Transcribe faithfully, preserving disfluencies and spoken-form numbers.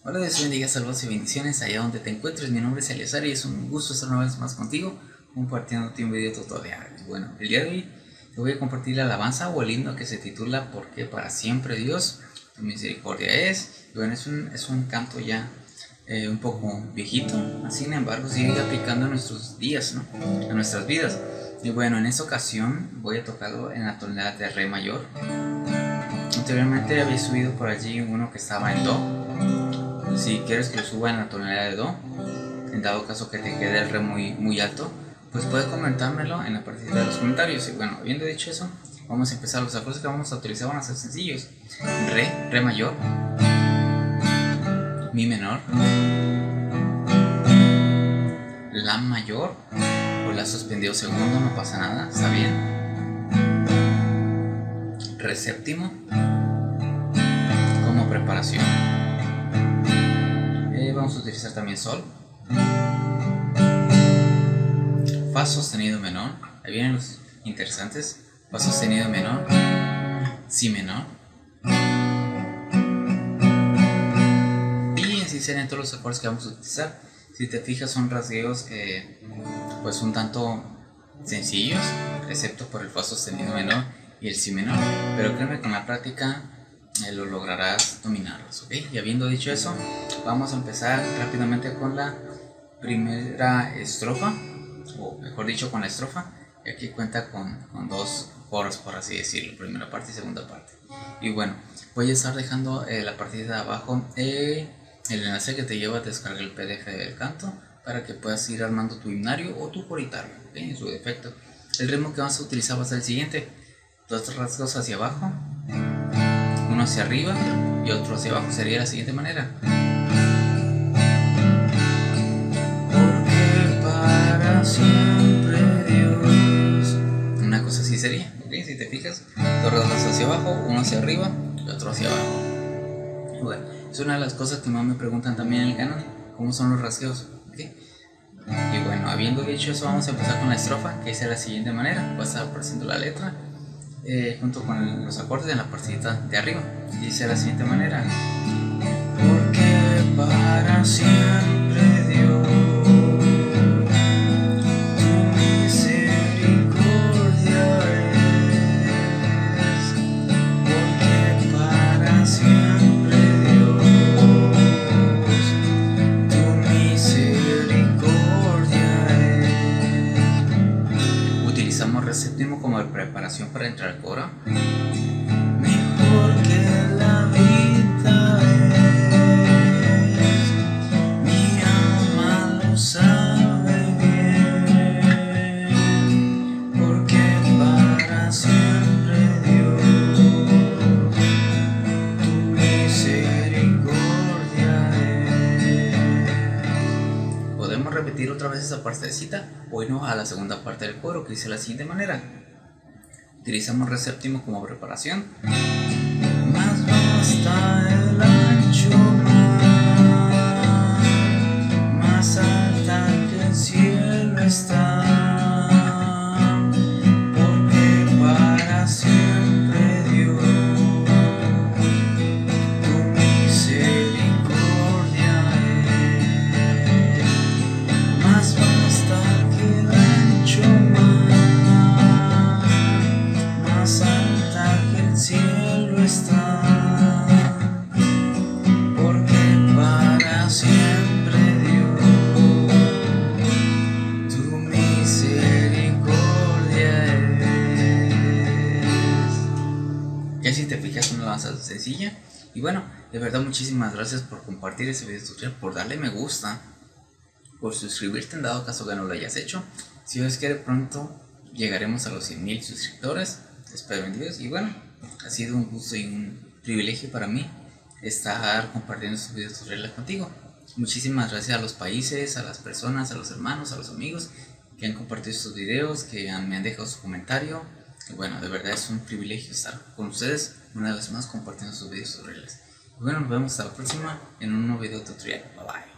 Hola, Dios bendiga, saludos y bendiciones allá donde te encuentres. Mi nombre es Eleazar y es un gusto estar una vez más contigo compartiéndote un video tutorial. Bueno, el día de hoy te voy a compartir la alabanza o el himno que se titula Porque para siempre Dios tu misericordia es. Y bueno, es un, es un canto ya eh, un poco viejito, sin embargo sigue aplicando a nuestros días, ¿no? A nuestras vidas. Y bueno, en esta ocasión voy a tocarlo en la tonalidad de Re mayor. Anteriormente había subido por allí uno que estaba en Do. Si quieres que lo suba en la tonalidad de Do, en dado caso que te quede el Re muy, muy alto, pues puedes comentármelo en la partida de los comentarios. Y bueno, habiendo dicho eso, vamos a empezar. Los acordes que vamos a utilizar van a ser sencillos: Re, Re mayor, Mi menor, La mayor, o La suspendido segundo, no pasa nada, está bien, Re séptimo como preparación. Eh, vamos a utilizar también Sol, Fa sostenido menor, ahí vienen los interesantes: Fa sostenido menor, Si menor, y así serían todos los acordes que vamos a utilizar. Si te fijas, son rasgueos eh, pues un tanto sencillos, excepto por el Fa sostenido menor y el Si menor, pero créeme, con la práctica eh, lo lograrás dominarlos, ¿ok? Y habiendo dicho eso, vamos a empezar rápidamente con la primera estrofa, o mejor dicho, con la estrofa. Y aquí cuenta con, con dos coros, por así decirlo, primera parte y segunda parte. Y bueno, voy a estar dejando eh, la partida de abajo eh, el enlace que te lleva a descargar el P D F del canto para que puedas ir armando tu himnario o tu coritario, ¿okay? En su defecto. El ritmo que vas a utilizar va a ser el siguiente: dos rasgos hacia abajo, uno hacia arriba y otro hacia abajo. Sería de la siguiente manera: porque para siempre Dios. Una cosa así sería, ¿ok? Si te fijas, dos rasgos hacia abajo, uno hacia arriba y otro hacia abajo. Bueno, es una de las cosas que más me preguntan también en el canal: ¿cómo son los rasgueos? ¿Okay? Y bueno, habiendo dicho eso, vamos a empezar con la estrofa, que es de la siguiente manera. Voy a estar apareciendo la letra eh, junto con los acordes en la partita de arriba. Y dice de la siguiente manera: porque para siempre Dios tu misericordia es. Porque para siempre Dios tu misericordia es. Utilizamos Re séptimo como preparación para entrar al coro. Mejor que la vida es, mi alma lo sabe bien, porque para siempre Dios tu misericordia es. Podemos repetir otra vez esa partecita, o no, a la segunda parte del coro, que dice de la siguiente manera. Utilizamos Re séptimo como preparación. Más basta el ancho mar, más alta que el cielo está, porque para siempre Dios tu misericordia es. Más basta que el ancho mar, más alta que el cielo está, porque para siempre Dios tu misericordia es. Y así te fijas, una alabanza sencilla. Y bueno, de verdad muchísimas gracias por compartir ese video tutorial, por darle me gusta, por suscribirte en dado caso que no lo hayas hecho. Si Dios quiere, pronto llegaremos a los cien mil suscriptores. Espero en Dios. Y bueno, ha sido un gusto y un privilegio para mí estar compartiendo estos videos tutoriales contigo. Muchísimas gracias a los países, a las personas, a los hermanos, a los amigos que han compartido estos videos, que han, me han dejado su comentario. Y bueno, de verdad es un privilegio estar con ustedes una vez más compartiendo estos videos tutoriales. Y bueno, nos vemos hasta la próxima en un nuevo video tutorial. Bye bye.